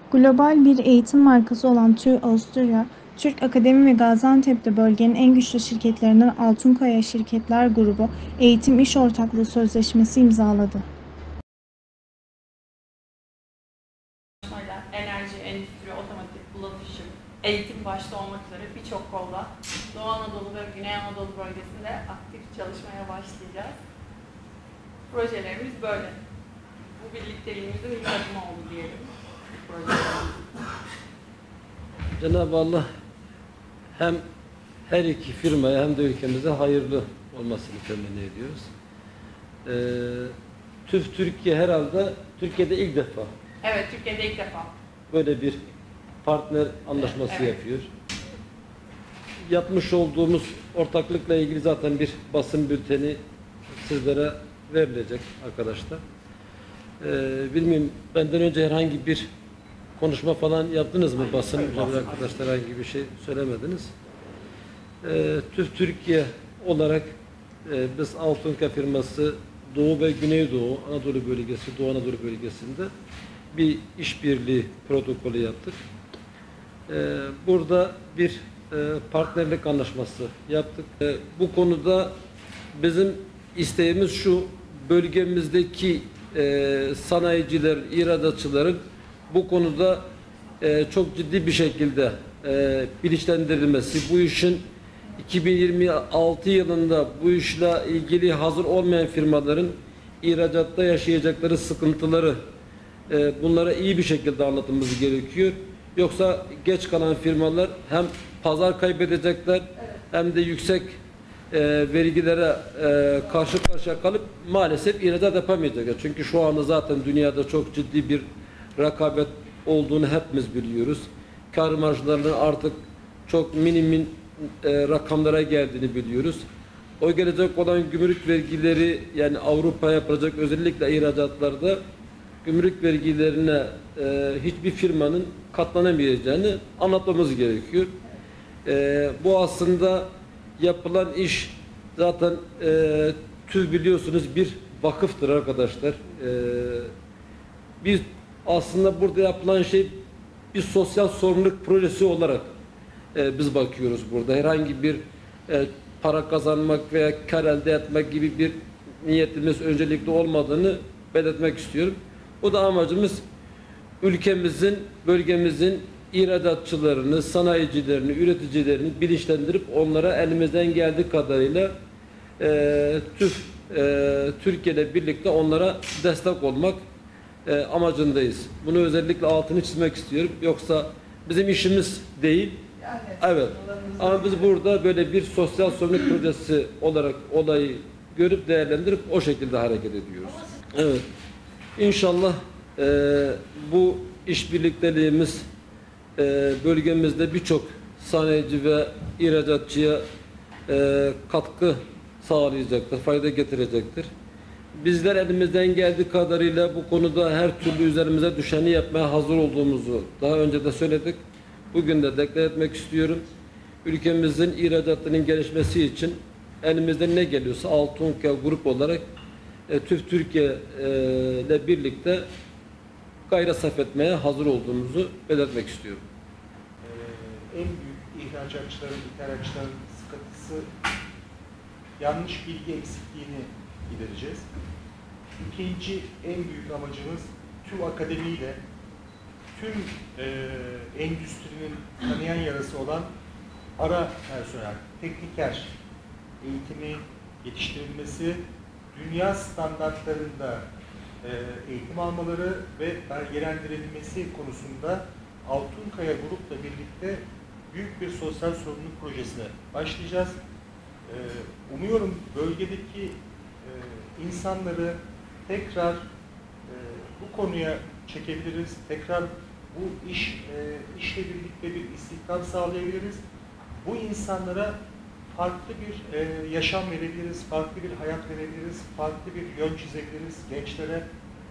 Global bir eğitim markası olan TÜ Avusturya, Türk Akademi ve Gaziantep'te bölgenin en güçlü şirketlerinden Altunkaya Şirketler Grubu Eğitim İş Ortaklığı Sözleşmesi imzaladı. Enerji, endüstri, otomotiv, ulaşım, eğitim başta olmak üzere birçok kolda Doğu Anadolu ve Güney Anadolu bölgesinde aktif çalışmaya başlayacağız. Projelerimiz böyle. Bu birlikteliğimizin ilk adımı oldu diyelim. Cenab-ı Allah hem her iki firmaya hem de ülkemize hayırlı olmasını temenni ediyoruz. TÜV Türkiye herhalde Türkiye'de ilk defa Evet, Türkiye'de ilk defa. böyle bir partner anlaşması Evet. yapıyor. Yapmış olduğumuz ortaklıkla ilgili zaten bir basın bülteni sizlere verilecek arkadaşlar. Bilmiyorum, benden önce herhangi bir konuşma falan yaptınız mı? Basın arkadaşlar herhangi bir şey söylemediniz. TÜV Türkiye olarak biz Altunkaya firması Doğu ve Güneydoğu Anadolu bölgesi, Doğu Anadolu bölgesinde bir işbirliği protokolü yaptık. Burada bir partnerlik anlaşması yaptık. Bu konuda bizim isteğimiz şu: bölgemizdeki sanayiciler, ihracatçıların bu konuda çok ciddi bir şekilde bilinçlendirilmesi, bu işin 2026 yılında bu işle ilgili hazır olmayan firmaların ihracatta yaşayacakları sıkıntıları bunlara iyi bir şekilde anlatmamız gerekiyor. Yoksa geç kalan firmalar hem pazar kaybedecekler hem de yüksek vergilere karşı karşıya kalıp maalesef ihracat yapamayacaklar. Çünkü şu anda zaten dünyada çok ciddi bir rekabet olduğunu hepimiz biliyoruz. Kar marjlarının artık çok minimum rakamlara geldiğini biliyoruz. O gelecek olan gümrük vergileri, yani Avrupa yapacak özellikle ihracatlarda gümrük vergilerine hiçbir firmanın katlanamayacağını anlatmamız gerekiyor. Bu aslında yapılan iş zaten TÜV biliyorsunuz bir vakıftır arkadaşlar. Biz aslında burada yapılan şey bir sosyal sorumluluk projesi olarak biz bakıyoruz burada. Herhangi bir para kazanmak veya kar elde etmek gibi bir niyetimiz öncelikli olmadığını belirtmek istiyorum. O da amacımız ülkemizin, bölgemizin ihracatçılarını, sanayicilerini, üreticilerini bilinçlendirip onlara elimizden geldiği kadarıyla TÜV Türkiye ile birlikte onlara destek olmak amacındayız. Bunu özellikle altını çizmek istiyorum. Yoksa bizim işimiz değil. Evet. Ama biz burada böyle bir sosyal sorumluluk projesi olarak olayı görüp değerlendirip o şekilde hareket ediyoruz. Evet. İnşallah bu işbirlikteliğimiz bölgemizde birçok sanayici ve ihracatçıya katkı sağlayacaktır, fayda getirecektir. Bizler elimizden geldiği kadarıyla bu konuda her türlü üzerimize düşeni yapmaya hazır olduğumuzu daha önce de söyledik. Bugün de deklar etmek istiyorum. Ülkemizin ihracatının gelişmesi için elimizden ne geliyorsa Altunkaya Grup olarak TÜV Türkiye ile birlikte gayret sarf etmeye hazır olduğumuzu belirtmek istiyorum. En büyük ihracatçıların, ithalatçıların sıkıntısı yanlış bilgi eksikliğini gidereceğiz. İkinci en büyük amacımız TÜV Akademi ile tüm endüstrinin kanayan yarası olan ara personel, tekniker eğitimi yetiştirilmesi, dünya standartlarında eğitim almaları ve belgelendirilmesi konusunda Altunkaya Grup'la birlikte büyük bir sosyal sorumluluk projesine başlayacağız. Umuyorum bölgedeki insanları tekrar bu konuya çekebiliriz. Tekrar bu işle birlikte bir istihdam sağlayabiliriz. Bu insanlara farklı bir yaşam verebiliriz, farklı bir hayat verebiliriz, farklı bir yön çizebiliriz gençlere.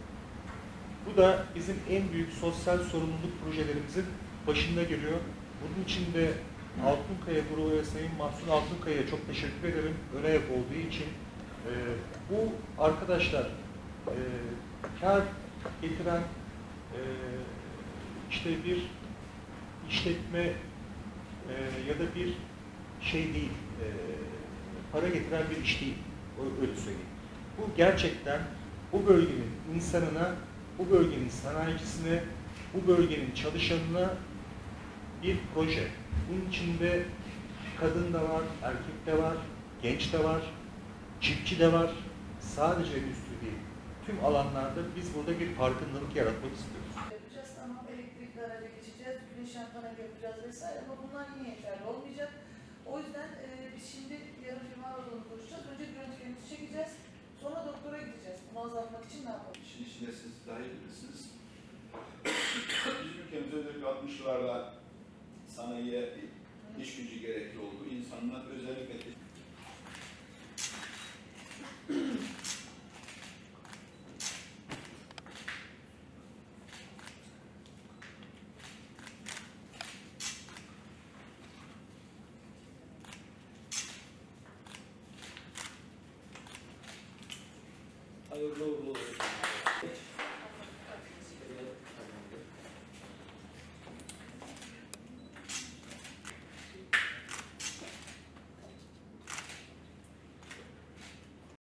Bu da bizim en büyük sosyal sorumluluk projelerimizin başında geliyor. Bunun için de Altunkaya Grubu ve Sayın Mahsun Altunkaya'ya çok teşekkür ederim. Ön ayak olduğu için. Bu arkadaşlar kar getiren işte bir işletme ya da bir şey değil, para getiren bir iş değil, öyle söyleyeyim. Bu gerçekten bu bölgenin insanına, bu bölgenin sanayicisine, bu bölgenin çalışanına bir proje. Bunun içinde kadın da var, erkek de var, genç de var, çiftçi de var. Sadece endüstri değil. Tüm alanlarda biz burada bir farkındalık yaratmak istiyoruz. Yapacağız, tamam, elektrikli araca geçeceğiz, güneş panel yapacağız vesaire ama bunlar yine yeterli olmayacak. O yüzden biz şimdi yarın firma odasını konuşacağız. Önce görüntülerimizi çekeceğiz. Sonra doktora gideceğiz. Bunu azaltmak için ne yapalım? İşin içinde siz daha iyi bilirsiniz. Biz ülkemizde özellikle 60'larda sanayiye iş gücü gerekli oldu. İnsanlar özellikle Hayırlı uğurlu olsun.